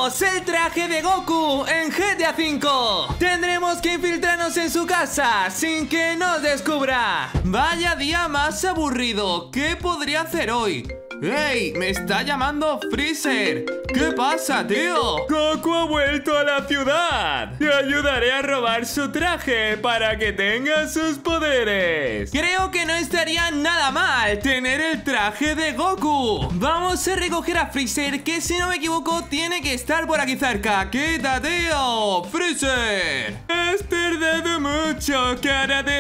¡Tenemos el traje de Goku en GTA V! Tendremos que infiltrarnos en su casa sin que nos descubra. Vaya día más aburrido. ¿Qué podría hacer hoy? ¡Ey! ¡Me está llamando Freezer! ¿Qué pasa, tío? Goku ha vuelto a la ciudad. Te ayudaré a robar su traje para que tenga sus poderes. Creo que no estaría nada mal tener el traje de Goku. Vamos a recoger a Freezer, que si no me equivoco tiene que estar por aquí cerca. ¡Quita, tío! ¡Freezer! Has tardado mucho, cara de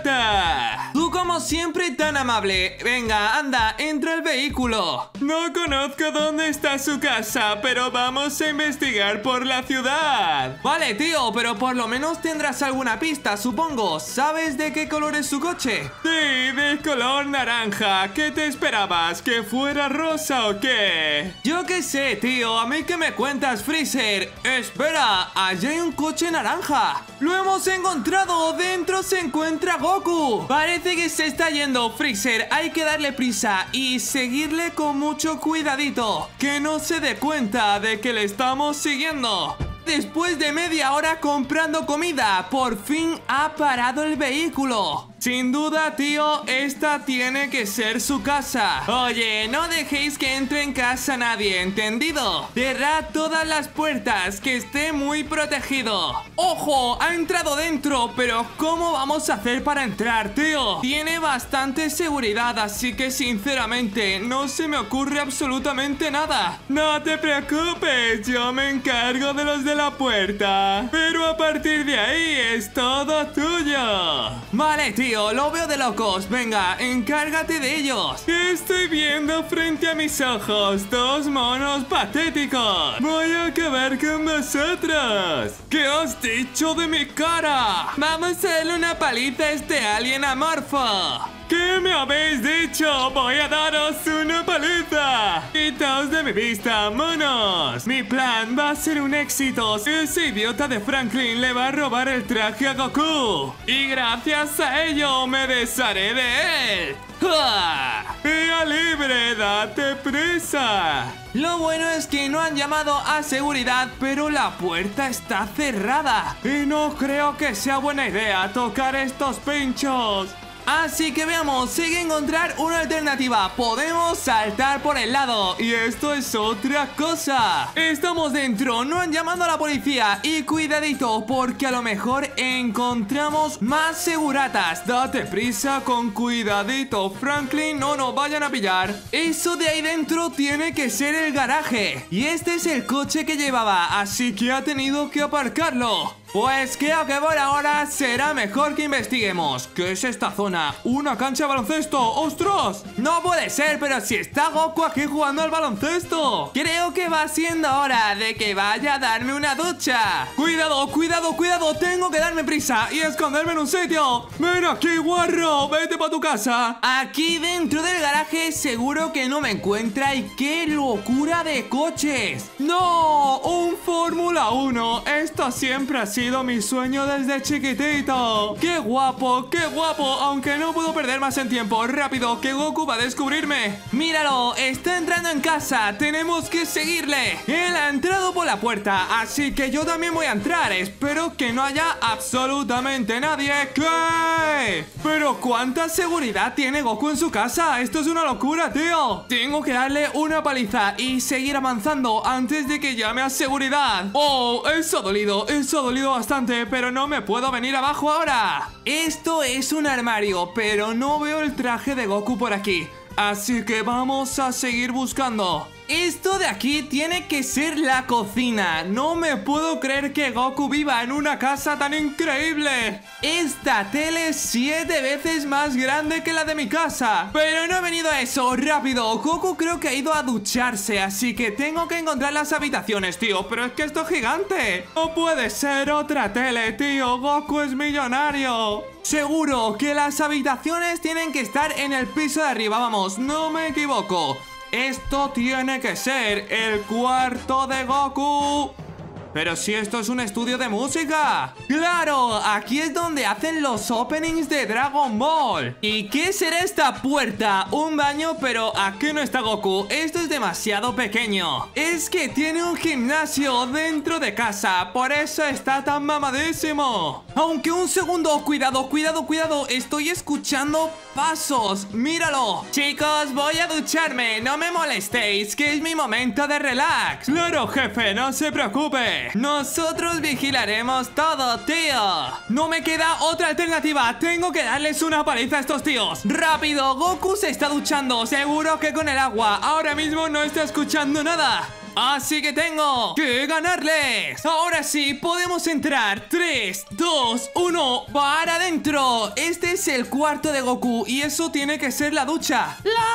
rata. Tú como siempre tan amable. Venga, anda, entra al vehículo. No conozco dónde está su casa, pero vamos a investigar por la ciudad. Vale, tío, pero por lo menos tendrás alguna pista, supongo. ¿Sabes de qué color es su coche? Sí, de color naranja. ¿Qué te esperabas? ¿Que fuera rosa o qué? Yo qué sé, tío. ¿A mí qué me cuentas, Freezer? Espera, allá hay un coche naranja. ¡Lo hemos encontrado! ¡Dentro se encuentra Goku! Parece que se está yendo, Freezer. Hay que darle prisa y seguirle con mucho cuidadito, que no se dé cuenta de que le estamos siguiendo. Después de media hora comprando comida, por fin ha parado el vehículo. Sin duda, tío, esta tiene que ser su casa. Oye, no dejéis que entre en casa nadie, ¿entendido? Cerrad todas las puertas, que esté muy protegido. ¡Ojo! Ha entrado dentro, pero ¿cómo vamos a hacer para entrar, tío? Tiene bastante seguridad, así que sinceramente no se me ocurre absolutamente nada. No te preocupes, yo me encargo de los de la puerta. Pero a partir de ahí es todo tuyo. Vale, tío. Lo veo de locos. Venga, encárgate de ellos. Estoy viendo frente a mis ojos dos monos patéticos. Voy a acabar con vosotros. ¿Qué has dicho de mi cara? Vamos a darle una paliza a este alien amorfo. ¿Qué me habéis dicho? Voy a daros una paliza. Quitaos de mi vista, monos. Mi plan va a ser un éxito. Ese idiota de Franklin le va a robar el traje a Goku. Y gracias a ello me desharé de él. ¡Ja! ¡Vía libre! ¡Date prisa! Lo bueno es que no han llamado a seguridad, pero la puerta está cerrada. Y no creo que sea buena idea tocar estos pinchos. Así que veamos, si hay que encontrar una alternativa. Podemos saltar por el lado. Y esto es otra cosa. Estamos dentro, no han llamado a la policía. Y cuidadito, porque a lo mejor encontramos más seguratas. Date prisa, con cuidadito, Franklin, no nos vayan a pillar. Eso de ahí dentro tiene que ser el garaje. Y este es el coche que llevaba, así que ha tenido que aparcarlo. Pues creo que por ahora será mejor que investiguemos. ¿Qué es esta zona? ¿Una cancha de baloncesto? ¡Ostras! No puede ser, pero si está Goku aquí jugando al baloncesto. Creo que va siendo hora de que vaya a darme una ducha. Cuidado, cuidado, cuidado. Tengo que darme prisa y esconderme en un sitio. Ven aquí, guarro. Vete para tu casa. Aquí dentro del garaje seguro que no me encuentra. Y qué locura de coches. ¡No! Un Fórmula 1. Esto siempre ha sido mi sueño desde chiquitito. ¡Qué guapo, qué guapo! Aunque no puedo perder más en tiempo. Rápido, que Goku va a descubrirme. Míralo, está entrando en casa. Tenemos que seguirle. Él ha entrado por la puerta, así que yo también voy a entrar. Espero que no haya absolutamente nadie. ¿Qué? Pero ¿cuánta seguridad tiene Goku en su casa? Esto es una locura, tío. Tengo que darle una paliza y seguir avanzando antes de que llame a seguridad. Oh, eso ha dolido bastante, pero no me puedo venir abajo ahora. Esto es un armario, pero no veo el traje de Goku por aquí. Así que vamos a seguir buscando. Esto de aquí tiene que ser la cocina. No me puedo creer que Goku viva en una casa tan increíble. Esta tele es 7 veces más grande que la de mi casa. Pero no he venido a eso, rápido. Goku creo que ha ido a ducharse, así que tengo que encontrar las habitaciones, tío. Pero es que esto es gigante. No puede ser otra tele, tío. Goku es millonario. Seguro que las habitaciones tienen que estar en el piso de arriba. Vamos, no me equivoco. Esto tiene que ser el cuarto de Goku. Pero si esto es un estudio de música. ¡Claro! Aquí es donde hacen los openings de Dragon Ball. ¿Y qué será esta puerta? Un baño, pero aquí no está Goku. Esto es demasiado pequeño. Es que tiene un gimnasio dentro de casa. Por eso está tan mamadísimo. Aunque un segundo, cuidado, cuidado, cuidado. Estoy escuchando pasos. ¡Míralo! Chicos, voy a ducharme. No me molestéis, que es mi momento de relax. Claro, jefe, no se preocupe. Nosotros vigilaremos todo, tío. No me queda otra alternativa. Tengo que darles una paliza a estos tíos. ¡Rápido! Goku se está duchando. Seguro que con el agua. Ahora mismo no está escuchando nada. Así que tengo que ganarles. Ahora sí, podemos entrar. 3, 2, 1, para adentro. Este es el cuarto de Goku y eso tiene que ser la ducha.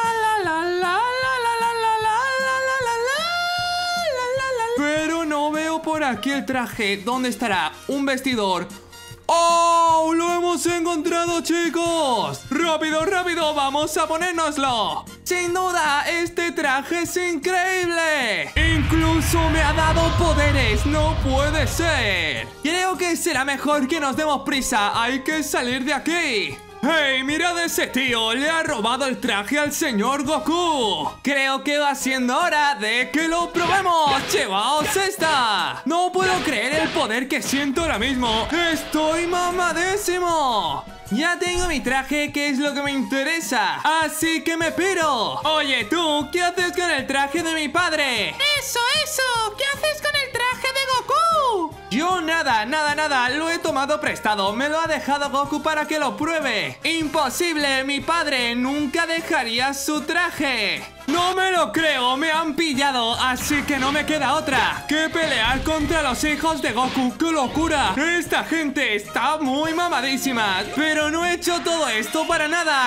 Pero no veo por aquí el traje. ¿Dónde estará? Un vestidor. ¡Oh! ¡Lo hemos encontrado, chicos! ¡Rápido, rápido! ¡Vamos a ponérnoslo! ¡Sin duda! ¡Este traje es increíble! ¡Incluso me ha dado poderes! ¡No puede ser! Creo que será mejor que nos demos prisa. ¡Hay que salir de aquí! ¡Hey! ¡Mirad a ese tío! ¡Le ha robado el traje al señor Goku! Creo que va siendo hora de que lo probemos. ¡Llevaos esta! No puedo creer el poder que siento ahora mismo. ¡Estoy mamadísimo! Ya tengo mi traje, que es lo que me interesa. Así que me piro. Oye, tú, ¿qué haces con el traje de mi padre? ¡Eso! ¿Qué haces con el traje de Goku? Yo nada, lo he tomado prestado. Me lo ha dejado Goku para que lo pruebe. ¡Imposible! Mi padre nunca dejaría su traje. No me lo creo, me han pillado. Así que no me queda otra que pelear contra los hijos de Goku. ¡Qué locura! Esta gente está muy mamadísima. Pero no he hecho todo esto para nada.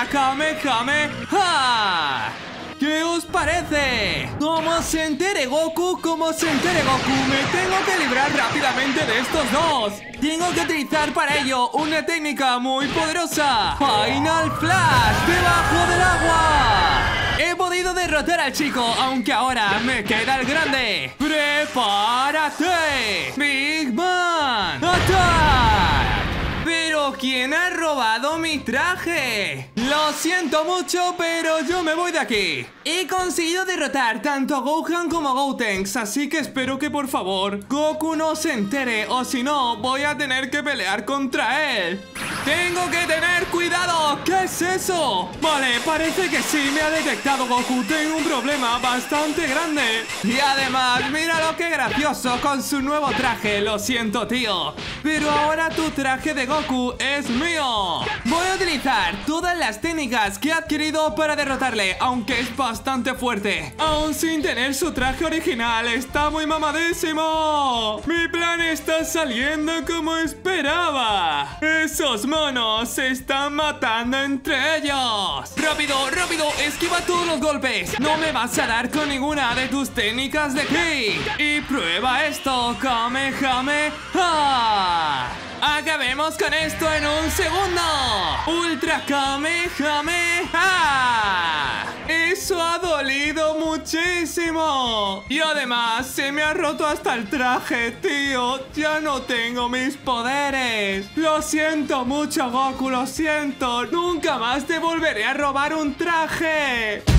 ¡Ja! ¿Qué os parece? Como se entere Goku, me tengo que librar rápidamente de estos dos. Tengo que utilizar para ello una técnica muy poderosa. Final Flash, debajo del agua. He podido derrotar al chico, aunque ahora me queda el grande. ¡Prepárate! ¡Big Man! ¡Attack! ¿Pero quién ha robado mi traje? Lo siento mucho, pero yo me voy de aquí. He conseguido derrotar tanto a Gohan como a Gotenks, así que espero que por favor Goku no se entere, o si no voy a tener que pelear contra él. ¡Tengo que tener cuidado! ¿Qué es eso? Vale, parece que sí me ha detectado Goku. Tengo un problema bastante grande. Y además, mira lo que gracioso con su nuevo traje. Lo siento, tío, pero ahora tu traje de Goku es mío. Voy a utilizar todas las técnicas que he adquirido para derrotarle, aunque es bastante fuerte. Aún sin tener su traje original, está muy mamadísimo. Mi plan está saliendo como esperaba. Esos monos se están matando entre ellos. ¡Rápido, rápido! ¡Esquiva todos los golpes! No me vas a dar con ninguna de tus técnicas de ki. Y prueba esto, Kamehameha. Acabemos con esto en un segundo. Ultra Kamehameha. Eso ha dolido muchísimo. Y además se me ha roto hasta el traje, tío. Ya no tengo mis poderes. Lo siento mucho, Goku, lo siento. Nunca más te volveré a robar un traje.